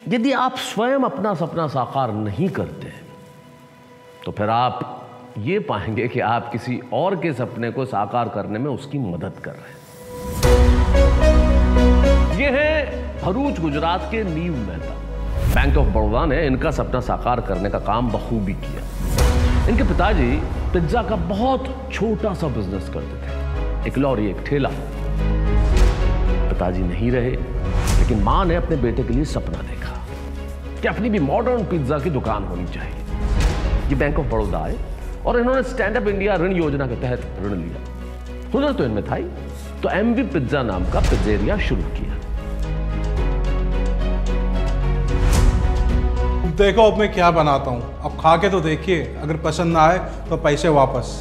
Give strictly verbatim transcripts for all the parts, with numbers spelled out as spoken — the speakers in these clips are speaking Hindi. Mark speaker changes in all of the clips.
Speaker 1: यदि आप स्वयं अपना सपना साकार नहीं करते तो फिर आप ये पाएंगे कि आप किसी और के सपने को साकार करने में उसकी मदद कर रहे हैं। ये है भरूच, गुजरात के नीव मेहता। बैंक ऑफ बड़ौदा ने इनका सपना साकार करने का काम बखूबी किया। इनके पिताजी पिज्जा का बहुत छोटा सा बिजनेस करते थे, एक लॉरी, एक ठेला। पिताजी नहीं रहे, लेकिन मां ने अपने बेटे के लिए सपना देखा कि अपनी भी मॉडर्न पिज्जा की दुकान होनी चाहिए। ये बैंक ऑफ बड़ौदा आए और इन्होंने स्टैंड अप इंडिया ऋण योजना के तहत ऋण लिया। हुनर तो इनमें था ही, तो एमवी पिज्जा नाम का पिज्जेरिया शुरू किया।
Speaker 2: देखो अब मैं क्या बनाता हूं, अब खा के तो देखिए, अगर पसंद ना आए तो पैसे वापस।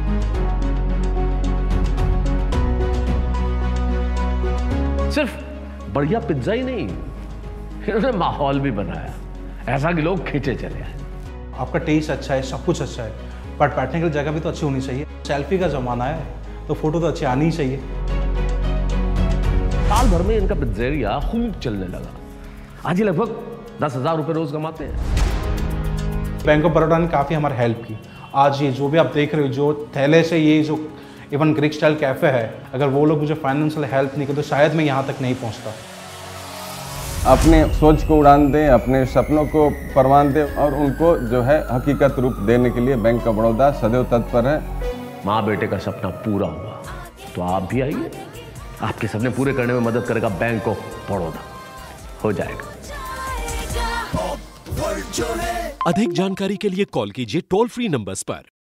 Speaker 1: सिर्फ बढ़िया पिज्जा ही नहीं, इन्होंने माहौल भी बनाया ऐसा कि लोग खींचे चले आए।
Speaker 2: आपका टेस्ट अच्छा है, सब कुछ अच्छा है, पर बैठने की जगह भी तो अच्छी होनी चाहिए। सेल्फी का जमाना है तो फोटो तो अच्छी आनी ही चाहिए।
Speaker 1: साल भर में इनका पिज्जेरिया खूब चलने लगा। आज ये लगभग दस हजार रुपए रोज कमाते हैं।
Speaker 2: बैंक ऑफ बड़ौदा ने काफ़ी हमारी हेल्प की। आज ये जो भी आप देख रहे हो, जो थैले से ये जो इवन ग्रीक स्टाइल कैफ़े है, अगर वो लोग मुझे फाइनेंशियल हेल्प नहीं करते तो शायद मैं यहाँ तक नहीं पहुँचता।
Speaker 3: अपने सोच को उड़ान दें, अपने सपनों को परवान दें और उनको जो है हकीकत रूप देने के लिए बैंक ऑफ बड़ौदा सदैव तत्पर है।
Speaker 1: माँ बेटे का सपना पूरा हुआ तो आप भी आइए, आपके सपने पूरे करने में मदद करेगा बैंक ऑफ बड़ौदा। हो जाएगा।
Speaker 4: अधिक जानकारी के लिए कॉल कीजिए टोल फ्री नंबर्स पर।